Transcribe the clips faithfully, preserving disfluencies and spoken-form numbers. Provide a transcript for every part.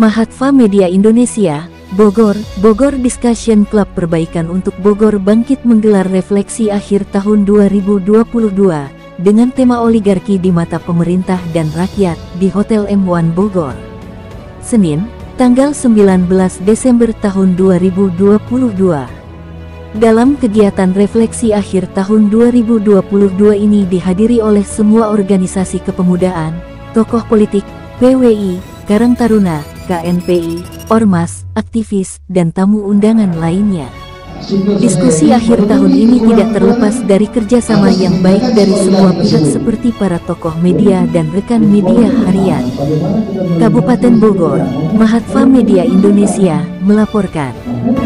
Mahatva Media Indonesia, Bogor, Bogor Discussion Club Perbaikan untuk Bogor Bangkit menggelar refleksi akhir tahun dua ribu dua puluh dua dengan tema oligarki di mata pemerintah dan rakyat di Hotel M satu Bogor. Senin, tanggal sembilan belas Desember tahun dua ribu dua puluh dua. Dalam kegiatan refleksi akhir tahun dua ribu dua puluh dua ini dihadiri oleh semua organisasi kepemudaan, tokoh politik, P W I, Karang Taruna, K N P I, Ormas, aktivis, dan tamu undangan lainnya. Diskusi akhir tahun ini tidak terlepas dari kerjasama yang baik dari semua pihak seperti para tokoh media dan rekan media harian. Kabupaten Bogor, Mahatva Media Indonesia, melaporkan.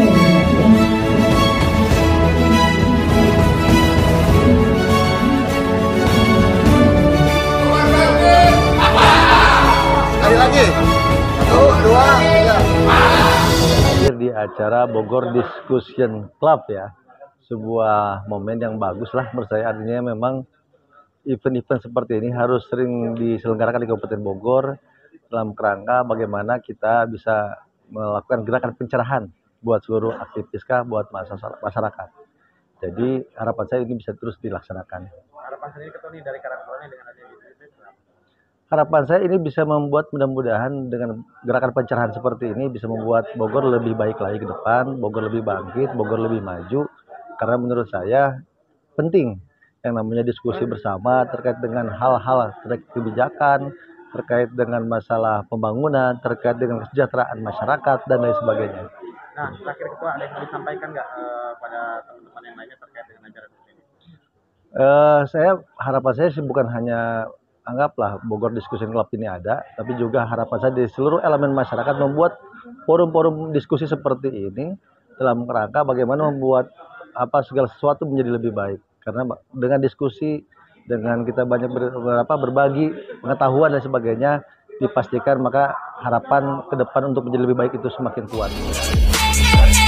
Lagi, satu, dua, tiga. Di acara Bogor Discussion Club ya, sebuah momen yang bagus lah menurut saya. Artinya memang event-event seperti ini harus sering diselenggarakan di Kabupaten Bogor dalam kerangka bagaimana kita bisa melakukan gerakan pencerahan buat seluruh aktivis kah, buat masyarakat. Jadi harapan saya ini bisa terus dilaksanakan. Harapan sendiri ketemu dari karakternya dengan adanya gitu. Harapan saya ini bisa membuat mudah-mudahan dengan gerakan pencerahan seperti ini bisa membuat Bogor lebih baik lagi ke depan, Bogor lebih bangkit, Bogor lebih maju. Karena menurut saya penting yang namanya diskusi bersama terkait dengan hal-hal terkait kebijakan, terkait dengan masalah pembangunan, terkait dengan kesejahteraan masyarakat dan lain sebagainya. Nah, terakhir Ketua ada yang mau disampaikan nggak uh, pada teman-teman yang lainnya terkait dengan ajaran ini? Uh, saya harapan saya sih bukan hanya anggaplah Bogor Discussion Club ini ada, tapi juga harapan saya di seluruh elemen masyarakat membuat forum-forum diskusi seperti ini dalam kerangka bagaimana membuat apa segala sesuatu menjadi lebih baik. Karena dengan diskusi, dengan kita banyak ber, berapa, berbagi pengetahuan dan sebagainya, dipastikan maka harapan ke depan untuk menjadi lebih baik itu semakin kuat.